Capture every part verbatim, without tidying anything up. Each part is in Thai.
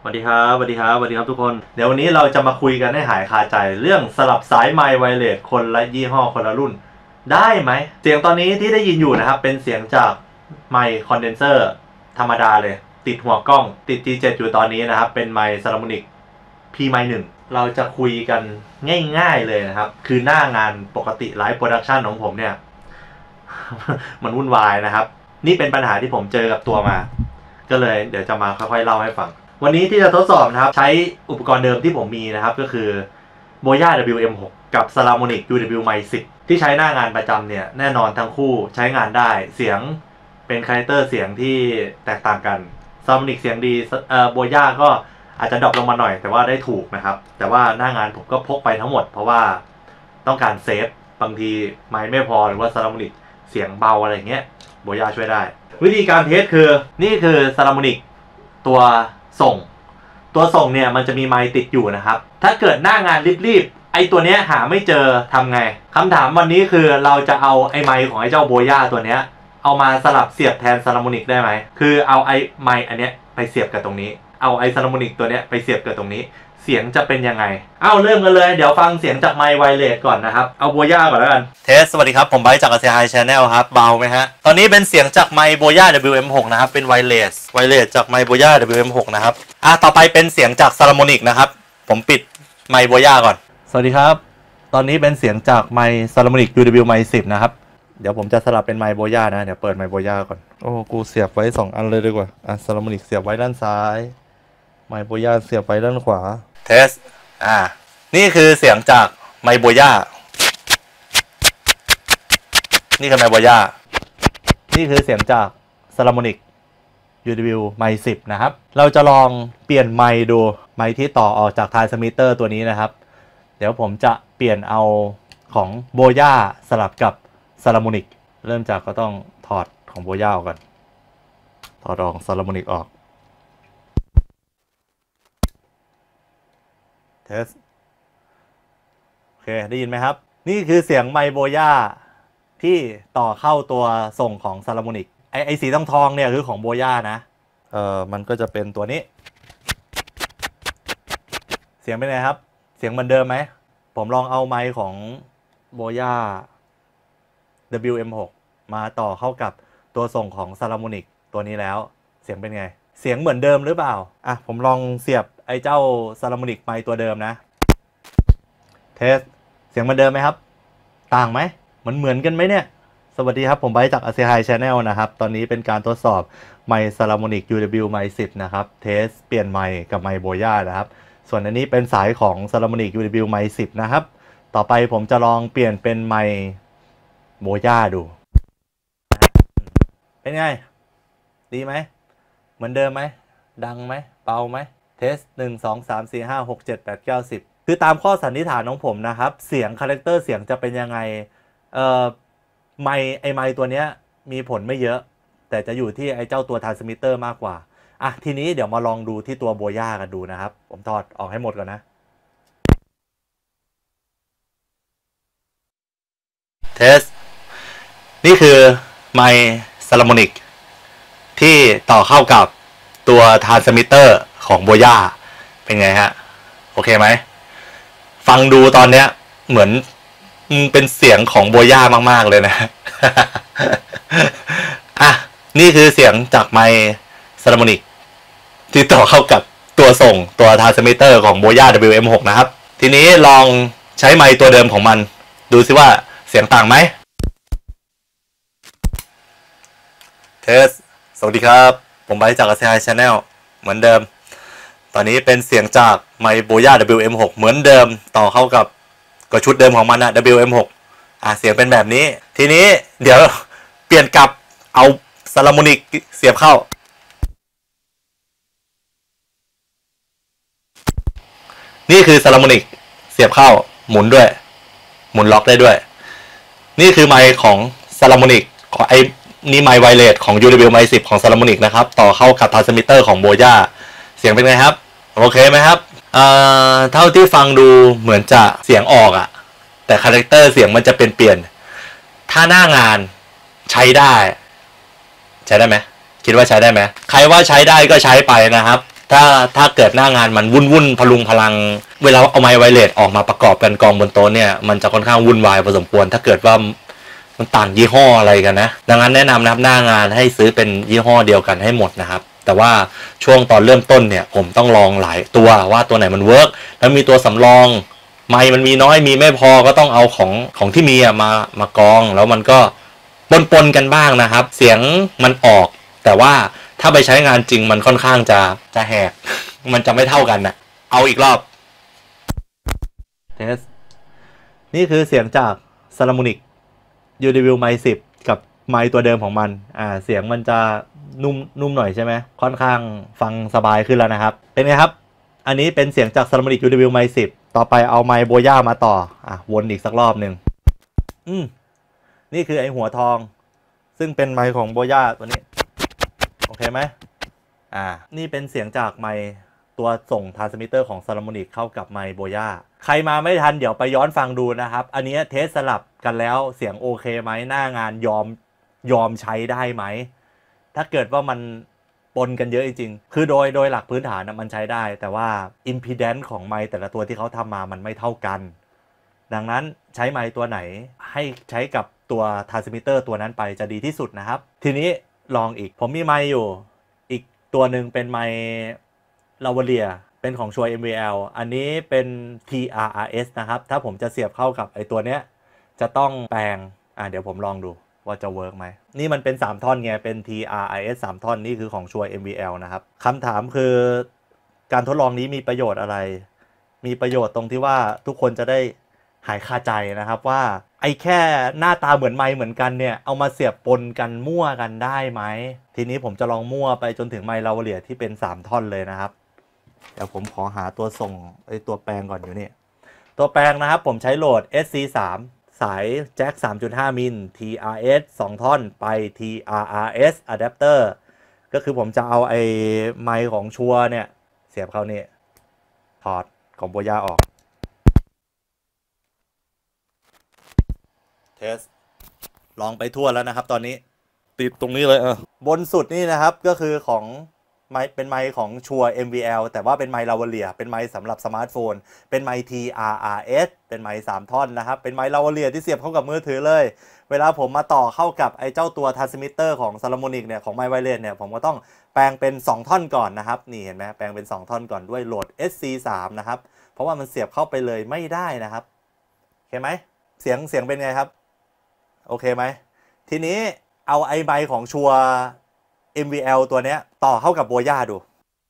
สวัสดีครับสวัสดีครับสวัสดีครับทุกคนเดี๋ยววันนี้เราจะมาคุยกันให้หายคาใจเรื่องสลับสายไมค์ไวเลสคนละยี่ห้อคนละรุ่นได้ไหมเสียงตอนนี้ที่ได้ยินอยู่นะครับเป็นเสียงจากไมค์คอนเดนเซอร์ธรรมดาเลยติดหัวกล้องติด จี เจ็ด อยู่ตอนนี้นะครับเป็นไมค์ Saramonic พี ไมค์ หนึ่งเราจะคุยกันง่ายๆเลยนะครับคือหน้างานปกติไลฟ์โปรดักชันของผมเนี่ย มันวุ่นวายนะครับนี่เป็นปัญหาที่ผมเจอกับตัวมาก็เลยเดี๋ยวจะมาค่อยๆเล่าให้ฟังวันนี้ที่จะทดสอบนะครับใช้อุปกรณ์เดิมที่ผมมีนะครับก็คือ Boya ดับเบิลยู เอ็ม หก กับ Saramonic ยู ดับเบิลยู Mic สิบที่ใช้หน้างานประจำเนี่ยแน่นอนทั้งคู่ใช้งานได้เสียงเป็นคาแรคเตอร์เสียงที่แตกต่างกัน Saramonic เสียงดีเอ่อ Boya ก็อาจจะดรอปลงมาหน่อยแต่ว่าได้ถูกนะครับแต่ว่าหน้างานผมก็พกไปทั้งหมดเพราะว่าต้องการเซฟบางทีไมค์ไม่พอหรือว่า Saramonic เสียงเบาอะไรเงี้ย Boya ช่วยได้วิธีการเทสคือนี่คือ Saramonic ตัวส่งตัวส่งเนี่ยมันจะมีไมค์ติดอยู่นะครับถ้าเกิดหน้างานรีบๆไอตัวเนี้ยหาไม่เจอทำไงคำถามวันนี้คือเราจะเอาไอไมค์ของไอเจ้าโบย่าตัวเนี้ยเอามาสลับเสียบแทนซา r ามอนิกได้ไหมคือเอาไอไมค์อันเนี้ยไปเสียบกับตรงนี้เอาไอซา r ามอนิกตัวเนี้ยไปเสียบกับตรงนี้เสียงจะเป็นยังไงเอาเริ่มกันเลยเดี๋ยวฟังเสียงจากไมค์ไวเลสก่อนนะครับเอาโบย่าก่อนแล้วกันเทสสวัสดีครับผมไบร์ทจาก เอ ซี ไอ Channel ครับเบาไหมฮะตอนนี้เป็นเสียงจากไมค์โบย่า ดับเบิลยู เอ็ม หก นะครับเป็นไวเลสไวเลสจากไมค์โบย่า ดับเบิลยู เอ็ม หก นะครับอ่ะต่อไปเป็นเสียงจากซา r ามอนิกนะครับผมปิดไมค์โบย่าก่อนสวัสดีครับตอนนี้เป็นเสียงจากไมค์ซา r ามอนิก ยู ดับเบิลยู Mic สิบนะครับเดี๋ยวผมจะสลับเป็นไมค์โบย่านะเดี๋ยวเปิดไมค์โบย่าก่อนโอ้กูเสียบไว้สองอันเลยดีกว่าอ่ะซา r ามอนิกเสียบไว้ด้านซ้ายไมค์โบย่าเสียบไว้ด้านขวาเทสอ่านี่คือเสียงจากไมค์โบย่านี่คือไมค์โบย่านี่คือเสียงจาก Saramonic ยู ดับเบิลยู Mic สิบนะครับเราจะลองเปลี่ยนไมค์ดูไมค์ที่ต่อออกจาก Transmitter ตัวนี้นะครับเดี๋ยวผมจะเปลี่ยนเอาของโบย่าสลับกับ Saramonic เริ่มจากก็ต้องถอดของโบย่าออกก่อนถอดออก Saramonic ออกเทสโอเคได้ยินไหมครับนี่คือเสียงไมค์โบย่าที่ต่อเข้าตัวส่งของ Saramonic ไอไอสีทองทองเนี่ยคือของโบย่านะเอ่อมันก็จะเป็นตัวนี้เสียงเป็นไงครับเสียงเหมือนเดิมไหมผมลองเอาไมค์ของโบย่า ดับเบิลยู เอ็ม หก มาต่อเข้ากับตัวส่งของ Saramonic ตัวนี้แล้วเสียงเป็นไงเสียงเหมือนเดิมหรือเปล่าอ่ะผมลองเสียบไอเจ้า Saramonic ไมค์ตัวเดิมนะเทสเสียงเหมือนเดิมไหมครับต่างไหมมันเหมือนกันไหมเนี่ยสวัสดีครับผมไบร์ทจาก เอ ซี ไอ Channel นะครับตอนนี้เป็นการทดสอบไมค์ Saramonic ยู ดับเบิลยู Mic สิบนะครับเทสเปลี่ยนไมค์กับไมค์โบย่านะครับส่วนอันนี้เป็นสายของ Saramonic ยู ดับเบิลยู Mic สิบนะครับต่อไปผมจะลองเปลี่ยนเป็นไมค์โบย่าดูเป็นไงดีไหมเหมือนเดิมไหมดังไหมเบาไหมเทสหนึ่ง สอง สาม สี่ ห้า หก เจ็ด แปด เก้า สิบคือตามข้อสันนิษฐานของผมนะครับเสียงคาแรคเตอร์เสียงจะเป็นยังไงเอ่อไมค์ไอไมค์ตัวเนี้ยมีผลไม่เยอะแต่จะอยู่ที่ไอเจ้าตัวทรานสมิตเตอร์มากกว่าอ่ะทีนี้เดี๋ยวมาลองดูที่ตัวโบย่ากันดูนะครับผมถอดออกให้หมดก่อนนะเทสนี่คือไมค์ Saramonic ที่ต่อเข้ากับตัวทรานสมิตเตอร์ของโบย่าเป็นไงฮะโอเคไหมฟังดูตอนเนี้ยเหมือนเป็นเสียงของโบย่ามากๆเลยนะ อ่ะนี่คือเสียงจากไมค์ Saramonic ที่ต่อเข้ากับตัวส่งตัวทรานสมิตเตอร์ของโบย่า ดับเบิลยู เอ็ม หก นะครับทีนี้ลองใช้ไมค์ตัวเดิมของมันดูซิว่าเสียงต่างไหมเทสสวัสดีครับผมไบร์ทจาก เอ ซี ไอ Channel เหมือนเดิมตอนนี้เป็นเสียงจากไมค์โบย่า ดับเบิลยู เอ็ม หก เหมือนเดิมต่อเข้ากับก็ชุดเดิมของมันนะ ดับเบิลยู เอ็ม หก อ่ะเสียงเป็นแบบนี้ทีนี้เดี๋ยวเปลี่ยนกลับเอา Saramonic เสียบเข้านี่คือ Saramonic เสียบเข้าหมุนด้วยหมุนล็อกได้ด้วยนี่คือไมค์ของ Saramonic ของไอนี่ไมค์ไวเลสของ ยู ดับเบิลยู Mic สิบของ Saramonic นะครับต่อเข้ากับ Transmitter ของโบย่าเสียงเป็นไงครับโอเคไหมครับเอ่อเท่าที่ฟังดูเหมือนจะเสียงออกอะแต่คาแรคเตอร์เสียงมันจะเป็นเปลี่ยนถ้าหน้างานใช้ได้ใช้ได้ไหมคิดว่าใช้ได้ไหมใครว่าใช้ได้ก็ใช้ไปนะครับถ้าถ้าเกิดหน้างานมันวุ่นวุ่นพลุงพลังเวลาเอาไมค์ไวเลสออกมาประกอบกันกองบนโต๊ะเนี่ยมันจะค่อนข้างวุ่นวายพอสมควรถ้าเกิดว่ามันต่างยี่ห้ออะไรกันนะดังนั้นแนะนำนะครับหน้างานให้ซื้อเป็นยี่ห้อเดียวกันให้หมดนะครับแต่ว่าช่วงตอนเริ่มต้นเนี่ยผมต้องลองหลายตัวว่าตัวไหนมันเวิร์กแล้วมีตัวสำรองไมค์มันมีน้อยมีไม่พอก็ต้องเอาของของที่มีมามากองแล้วมันก็ปนๆกันบ้างนะครับเสียงมันออกแต่ว่าถ้าไปใช้งานจริงมันค่อนข้างจะจะแหกมันจะไม่เท่ากันนะเอาอีกรอบเทสนี่คือเสียงจาก Salamonic ยู ดี ดับเบิลยู ไมค์สิบกับไมค์ตัวเดิมของมันอ่าเสียงมันจะนุ่มนุ่มหน่อยใช่ไหมค่อนข้างฟังสบายขึ้นแล้วนะครับเป็นไงครับอันนี้เป็นเสียงจาก Salamonic ยู ดี ดับเบิลยู ไมค์สิบต่อไปเอาไมค์โบย่ามาต่ออ่ะวนอีกสักรอบหนึ่งอืมนี่คือไอหัวทองซึ่งเป็นไมค์ของโบย่าตัวนี้โอเคไหมอ่านี่เป็นเสียงจากไมค์ตัวส่งทรานสมิเตอร์ของ Salamonic เข้ากับไมค์โบย่าใครมาไม่ทันเดี๋ยวไปย้อนฟังดูนะครับอันนี้เทสสลับกันแล้วเสียงโอเคไหมหน้างานยอมยอมใช้ได้ไหมถ้าเกิดว่ามันปนกันเยอะจริงๆคือโดยโดยหลักพื้นฐานมันใช้ได้แต่ว่า impedance ของไมค์แต่ละตัวที่เขาทำมามันไม่เท่ากันดังนั้นใช้ไมค์ตัวไหนให้ใช้กับตัวทรานสมิเตอร์ตัวนั้นไปจะดีที่สุดนะครับทีนี้ลองอีกผมมีไมค์อยู่อีกตัวหนึ่งเป็นไมค์ลาวาเลียเป็นของชัวร์ เอ็ม วี แอล อันนี้เป็น ที อาร์ อาร์ เอส นะครับถ้าผมจะเสียบเข้ากับไอตัวเนี้ยจะต้องแปลงอ่ะเดี๋ยวผมลองดูว่าจะเวิร์กไหมนี่มันเป็นสามท่อนไงเป็น ที อาร์ อาร์ เอส สามท่อนนี่คือของชัวร์ เอ็ม วี แอล นะครับคำถามคือการทดลองนี้มีประโยชน์อะไรมีประโยชน์ตรงที่ว่าทุกคนจะได้หายคาใจนะครับว่าไอ้แค่หน้าตาเหมือนไมค์เหมือนกันเนี่ยเอามาเสียบปนกันมั่วกันได้ไหมทีนี้ผมจะลองมั่วไปจนถึงไมค์ลาวาเลียที่เป็นสามท่อนเลยนะครับเดี๋ยวผมขอหาตัวส่งไอ้ตัวแปลงก่อนอยู่นี่ตัวแปลงนะครับผมใช้โหลด เอส ซี สาม สายแจ็ค สามจุดห้า มิล ที อาร์ เอส สองท่อนไป ที อาร์ อาร์ เอส adapter ก็คือผมจะเอาไอ้ไมค์ของชัวร์เนี่ยเสียบเข้านี่ถอดของโบย่าออกเทสลองไปทั่วแล้วนะครับตอนนี้ติดตรงนี้เลยเออบนสุดนี่นะครับก็คือของไมค์เป็นไมค์ของชัวร์ เอ็ม วี แอล แต่ว่าเป็นไมค์ลาวาเลียเป็นไมค์สำหรับสมาร์ทโฟนเป็นไมค์ ที อาร์ อาร์ เอส เป็นไมค์สามท่อนนะครับเป็นไมค์ลาวาเลียที่เสียบเข้ากับมือถือเลยเวลาผมมาต่อเข้ากับไอ้เจ้าตัวทรานสมิเตอร์ของ Salamonic เนี่ยของไมค์ไวเลสเนี่ยผมก็ต้องแปลงเป็นสองท่อนก่อนนะครับนี่เห็นไหมแปลงเป็นสองท่อนก่อนด้วยโหลด เอส ซี สาม นะครับเพราะว่ามันเสียบเข้าไปเลยไม่ได้นะครับโอเคไหมเสียงเสียงเป็นไงครับโอเคไหมทีนี้เอาไอ้ไมค์ของชัวร์ เอ็ม วี แอล ตัวเนี้ยต่อเข้ากับโบย่าดู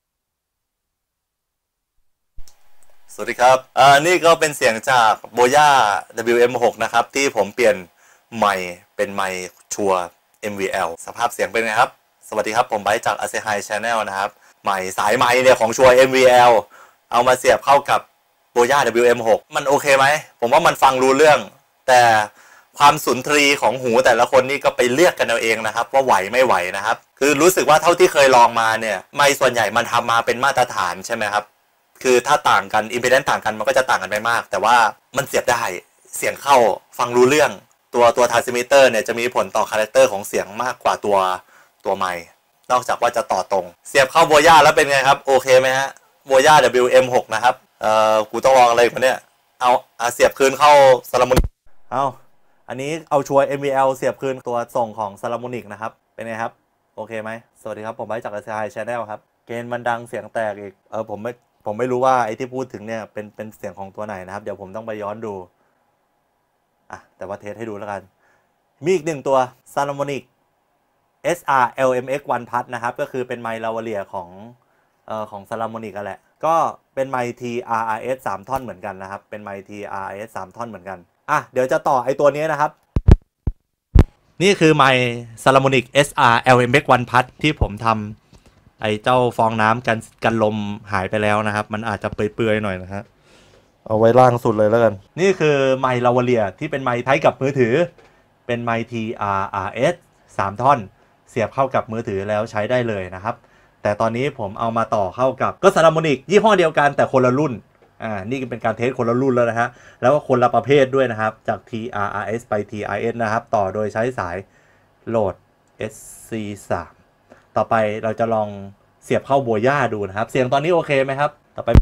สวัสดีครับอ่านี่ก็เป็นเสียงจากโบย่า ดับเบิลยู เอ็ม หก นะครับที่ผมเปลี่ยนไมค์เป็นไมค์ชัวร์ เอ็ม วี แอล สภาพเสียงเป็นไงครับสวัสดีครับผมไบร์ทจาก Asehai Channel นะครับไมค์สายไมค์เนี่ยของชัวร์ เอ็ม วี แอล เอามาเสียบเข้ากับโบย่า ดับเบิลยู เอ็ม หก มันโอเคไหมผมว่ามันฟังรู้เรื่องแต่ความสุนทรีของหูแต่ละคนนี่ก็ไปเลือกกันเอาเองนะครับว่าไหวไม่ไหวนะครับคือรู้สึกว่าเท่าที่เคยลองมาเนี่ยไมค์ส่วนใหญ่มันทำมาเป็นมาตรฐานใช่ไหมครับคือถ้าต่างกันอิมพีแดนซ์ต่างกันมันก็จะต่างกันไปมากแต่ว่ามันเสียบได้เสียงเข้าฟังรู้เรื่องตัวตัวทรานสมิเตอร์เนี่ยจะมีผลต่อคาแรคเตอร์ของเสียงมากกว่าตัวตัวไมค์นอกจากว่าจะต่อตรงเสียบเข้าโบย่าแล้วเป็นไงครับโอเคไหมฮะโบย่า ดับเบิลยู เอ็ม หก นะครับเอ่อกูต้องลองอะไรอีกเนี่ยเอาเอาเสียบคืนเข้า Salamonic เอาอันนี้เอาชัวร์ เอ็ม วี แอล เสียบคืนตัวส่งของ Salamonic นะครับเป็นไงครับโอเคไหมสวัสดีครับผมไบร์ทจาก Asehai Channel ครับเกณฑ์มันดังเสียงแตกอีกเออผมไม่ผมไม่รู้ว่าไอ้ที่พูดถึงเนี่ยเป็นเป็นเสียงของตัวไหนนะครับเดี๋ยวผมต้องไปย้อนดูอ่ะแต่ว่าเทสให้ดูแล้วกันมีอีกหนึ่งตัว Salamonic เอส อาร์ แอล เอ็ม เอ็กซ์ วัน พัท นะครับก็คือเป็นไมค์ลาวาเลียของเอ่อของ Salamonic กันแหละก็เป็นไมค์ ที อาร์ อาร์ เอส สามท่อนเหมือนกันนะครับเป็นไมค์ ที อาร์ อาร์ เอส สามท่อนเหมือนกันอ่ะเดี๋ยวจะต่อไอ้ตัวนี้นะครับนี่คือไมค์ Salamonic เอส อาร์ แอล เอ็ม เอ็กซ์ วัน พัท ที่ผมทำไอ้เจ้าฟองน้ำกันกันลมหายไปแล้วนะครับมันอาจจะเปื่อยๆหน่อยนะฮะเอาไว้ล่างสุดเลยแล้วกันนี่คือไมค์ลาวาเลียที่เป็นไมค์ใช้กับมือถือเป็นไมค์ ที อาร์ อาร์ เอส สามท่อนเสียบเข้ากับมือถือแล้วใช้ได้เลยนะครับแต่ตอนนี้ผมเอามาต่อเข้ากับก็ Salamonic ยี่ห้อเดียวกันแต่คนละรุ่นอ่านี่เป็นการเทสคนละรุ่นแล้วนะฮะแล้วก็คนละประเภทด้วยนะครับจาก ที อาร์ อาร์ เอส ไป ที อาร์ เอส นะครับต่อโดยใช้สายโหลด เอส ซี สาม ต่อไปเราจะลองเสียบเข้าโบย่าดูนะครับเสียงตอนนี้โอเคไหมครับต่อไป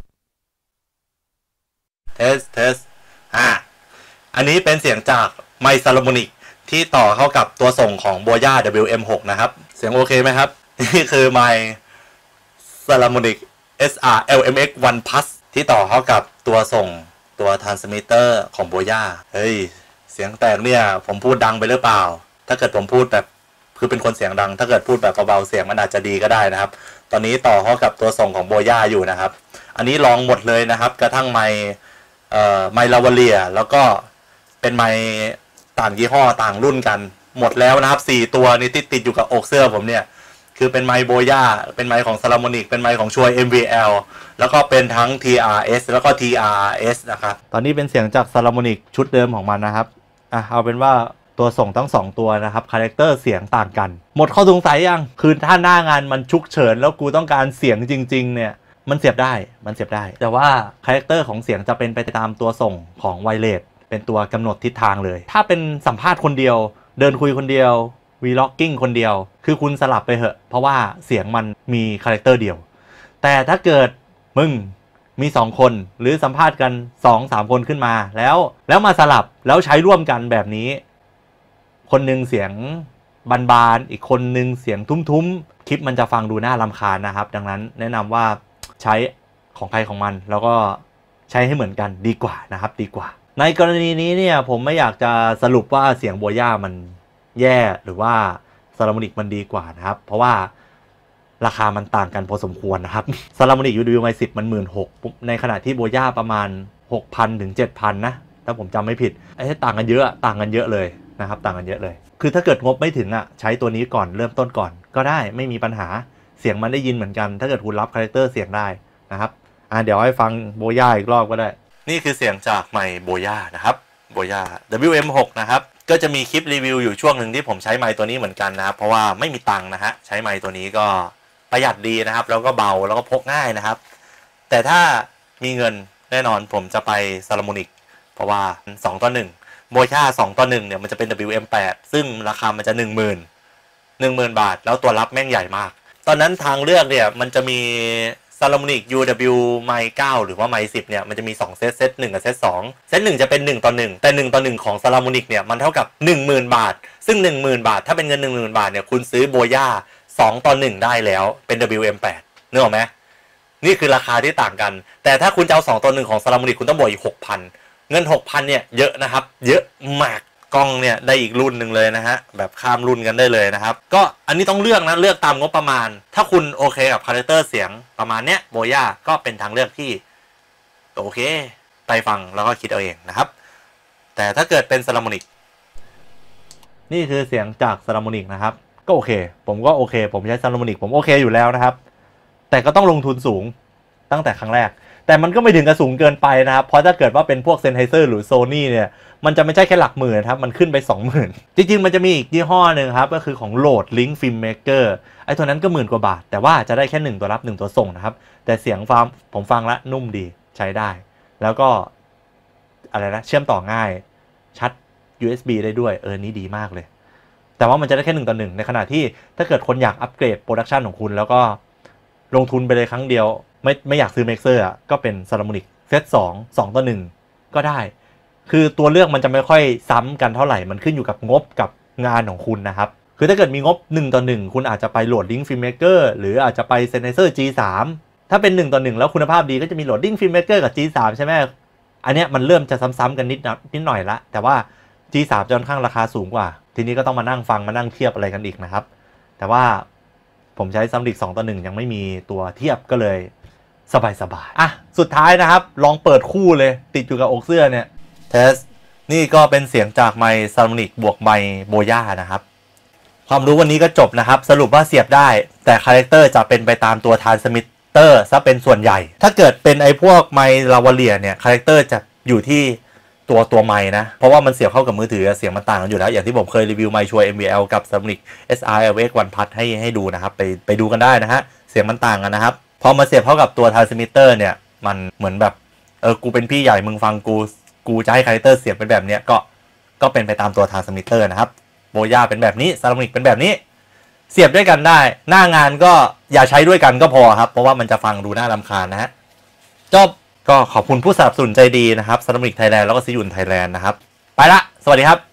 เทสเทสอ่าอันนี้เป็นเสียงจากไมค์ซาโลโมนิกที่ต่อเข้ากับตัวส่งของโบย่า ดับเบิลยู เอ็ม หก นะครับเสียงโอเคไหมครับนี่คือไมค์ซาโลโมนิก เอส อาร์ แอล เอ็ม เอ็กซ์ วัน Plus ที่ต่อเข้ากับตัวส่งตัว transmitter ของโบย่าเฮ้ยเสียงแตกเนี่ยผมพูดดังไปหรือเปล่าถ้าเกิดผมพูดแบบคือเป็นคนเสียงดังถ้าเกิดพูดแบบเบาๆเสียงมันอาจจะดีก็ได้นะครับตอนนี้ต่อเข้ากับตัวส่งของโบย่าอยู่นะครับอันนี้ลองหมดเลยนะครับกระทั่งไมค์เอ่อไมค์ลาวาเลียแล้วก็เป็นไมค์ต่างยี่ห้อต่างรุ่นกันหมดแล้วนะครับสี่ตัวนี่ติดติดอยู่กับอกเสื้อผมเนี่ยคือเป็นไมค์โบย่าเป็นไมค์ของซาลามอนิกเป็นไมค์ของช่วย เอ็ม วี แอล แล้วก็เป็นทั้ง ที อาร์ เอส แล้วก็ ที อาร์ เอส นะครับตอนนี้เป็นเสียงจากซาลามอนิกชุดเดิมของมันนะครับอ่ะเอาเป็นว่าตัวส่งทั้งสองตัวนะครับคาแรคเตอร์เสียงต่างกันหมดข้อสงสัยยังคือถ้าหน้างานมันฉุกเฉินแล้วกูต้องการเสียงจริงๆเนี่ยมันเสียบได้มันเสียบได้แต่ว่าคาแรคเตอร์ของเสียงจะเป็นไปตามตัวส่งของไวเลสเป็นตัวกำหนดทิศทางเลยถ้าเป็นสัมภาษณ์คนเดียวเดินคุยคนเดียววีล็อกกิ้งคนเดียวคือคุณสลับไปเหอะเพราะว่าเสียงมันมีคาแรคเตอร์เดียวแต่ถ้าเกิดมึงมีสองคนหรือสัมภาษณ์กัน สองสาม คนขึ้นมาแล้วแล้วมาสลับแล้วใช้ร่วมกันแบบนี้คนหนึ่งเสียงบานๆอีกคนหนึ่งเสียงทุ้มๆคลิปมันจะฟังดูน่ารำคาญนะครับดังนั้นแนะนำว่าใช้ของใครของมันแล้วก็ใช้ให้เหมือนกันดีกว่านะครับดีกว่าในกรณีนี้เนี่ยผมไม่อยากจะสรุปว่าเสียงโบย่ามันแย่หรือว่าซาลามอนิกมันดีกว่านะครับเพราะว่าราคามันต่างกันพอสมควรนะครับซาลามอนิก ยู ดับเบิลยู ไมค์ สิบ มัน หนึ่งหมื่นหกพัน ในขณะที่โบย่าประมาณ หกพัน ถึง เจ็ดพัน นะถ้าผมจำไม่ผิดไอ้ต่างกันเยอะต่างกันเยอะเลยนะครับต่างกันเยอะเลยคือถ้าเกิดงบไม่ถึงอ่ะใช้ตัวนี้ก่อนเริ่มต้นก่อนก็ได้ไม่มีปัญหาเสียงมันได้ยินเหมือนกันถ้าเกิดคุณรับคาแรคเตอร์เสียงได้นะครับอ่ะเดี๋ยวให้ฟังโบย่าอีกรอบก็ได้นี่คือเสียงจากไมค์โบย่านะครับโบย่า ดับเบิลยู เอ็ม หก นะครับก็จะมีคลิปรีวิวอยู่ช่วงหนึ่งที่ผมใช้ไมค์ตัวนี้เหมือนกันนะครับเพราะว่าไม่มีตังค์นะฮะใช้ไมค์ตัวนี้ก็ประหยัดดีนะครับแล้วก็เบาแล้วก็พกง่ายนะครับแต่ถ้ามีเงินแน่นอนผมจะไปซาลามอนิกเพราะว่าสองต่อหนึ่งโบย่าสองต่อหนึ่งเนี่ยมันจะเป็น ดับเบิลยู เอ็ม แปด ซึ่งราคามันจะ หนึ่งหมื่น หนึ่งหมื่น บาทแล้วตัวรับแม่งใหญ่มากตอนนั้นทางเลือกเนี่ยมันจะมีซาลามอนิก ยู ดับเบิลยู ไมค์ เก้า หรือว่าไมค์ สิบเนี่ยมันจะมีสองเซตเซตหนึ่งกับเซตสองเซตหนึ่งจะเป็นหนึ่งต่อหนึ่งแต่หนึ่งต่อหนึ่งของซาลามอนิกเนี่ยมันเท่ากับ หนึ่งหมื่น บาทซึ่ง หนึ่งหมื่น บาทถ้าเป็นเงิน หนึ่งหมื่น บาทเนี่ยคุณซื้อโบย่าสองต่อหนึ่งได้แล้วเป็น ดับเบิลยู เอ็ม แปด นึกออกไหมนี่คือราคาที่ต่างกันแต่ถ้าคุณจะเอาสองต่อหนึ่งของซาลามอนิกคุณต้องบวกอีก หกพัน เงิน หกพัน เนี่ยเยอะนะครับเยอะมากกล้องเนี่ยได้อีกรุ่นหนึ่งเลยนะฮะแบบข้ามรุ่นกันได้เลยนะครับก็อันนี้ต้องเลือกนะเลือกตามงบประมาณถ้าคุณโอเคกับคาแรคเตอร์เสียงประมาณเนี้ยโบย่าก็เป็นทางเลือกที่โอเคไปฟังแล้วก็คิดเอาเองนะครับแต่ถ้าเกิดเป็นซาลามอนิกนี่คือเสียงจากซาลามอนิกนะครับก็โอเคผมก็โอเคผมใช้ซาลามอนิกผมโอเคอยู่แล้วนะครับแต่ก็ต้องลงทุนสูงตั้งแต่ครั้งแรกแต่มันก็ไม่ถึงกับสูงเกินไปนะครับเพราะถ้าเกิดว่าเป็นพวกเซนไฮเซอร์หรือโซนี่เนี่ยมันจะไม่ใช่แค่หลักหมื่นครับมันขึ้นไป สองหมื่น จริงๆมันจะมีอีกยี่ห้อหนึ่งครับก็คือของโหลด Link Filmmaker ไอ้ตัวนั้นก็หมื่นกว่าบาทแต่ว่าจะได้แค่หนึ่งตัวรับหนึ่งตัวส่งนะครับแต่เสียงฟังผมฟังแล้วนุ่มดีใช้ได้แล้วก็อะไรนะเชื่อมต่อง่ายชัด ยู เอส บี ได้ด้วยเออนี่ดีมากเลยแต่ว่ามันจะได้แค่หนึ่งต่อหนึ่งในขณะที่ถ้าเกิดคนอยากอัปเกรดโปรดักชันของคุณแล้วก็ลงทุนไปเลยครั้งเดียวไม่ไม่อยากซื้อ Mixer อ่ะก็เป็น Salamonic เซตสอง สองต่อหนึ่งก็ได้คือตัวเลือกมันจะไม่ค่อยซ้ำกันเท่าไหร่มันขึ้นอยู่กับงบกับงานของคุณนะครับคือถ้าเกิดมีงบหนึ่งต่อหนึ่งคุณอาจจะไปโหลด Link Filmmaker หรืออาจจะไป Sennheiser จี สาม ถ้าเป็นหนึ่งต่อหนึ่งแล้วคุณภาพดีก็จะมีโหลด Link Filmmaker กับ จี สาม ใช่ไหมอันเนี้ยมันเริ่มจะซ้ำๆกันนิดนิดหน่อยละแต่ว่า จี สาม จะค่อนข้างราคาสูงกว่าทีนี้ก็ต้องมานั่งฟังมานั่งเทียบอะไรกันอีกนะครับแต่ว่าผมใช้ซัมดิกสองต่อหนึ่งยังไม่มีตัวเทียบก็เลยสบายสบายอ่ะสุดท้ายนะครับลองเปิดคู่เลยติดอยู่กับอกเสื้อเนี่ยเทสนี่ก็เป็นเสียงจากไมค์ซาลามอนิกบวกไมค์โบย่านะครับความรู้วันนี้ก็จบนะครับสรุปว่าเสียบได้แต่คาแรคเตอร์จะเป็นไปตามตัวทรานสมิตเตอร์ซะเป็นส่วนใหญ่ถ้าเกิดเป็นไอ้พวกไมค์ลาวาเลียเนี่ยคาแรคเตอร์จะอยู่ที่ตัวตัวไมค์นะเพราะว่ามันเสียบเข้ากับมือถือเสียงมันต่างกันอยู่แล้วอย่างที่ผมเคยรีวิวไมค์ช่วย เอ็ม วี แอล กับ Salamonic เอส อาร์ แอล เอ็กซ์ วัน Plus ให้ให้ดูนะครับไปไปดูกันได้นะฮะเสียงมันต่างกันนะครับพอมาเสียบเข้ากับตัว transmitter เนี่ยมันเหมือนแบบเออกูเป็นพี่ใหญ่มึงฟังกูกูจะให้คาแรคเตอร์เสียงเป็นแบบเนี้ยก็ก็เป็นไปตามตัว transmitter นะครับโบย่าเป็นแบบนี้ Salamonic เป็นแบบนี้เสียบด้วยกันได้หน้างานก็อย่าใช้ด้วยกันก็พอครับเพราะว่ามันจะฟังดูน่ารำคาญนะฮะจบก็ขอบคุณผู้สนับสนุนใจดีนะครับซันโนมิกไทยแลนด์แล้วก็ซียุนไทยแลนด์นะครับไปละสวัสดีครับ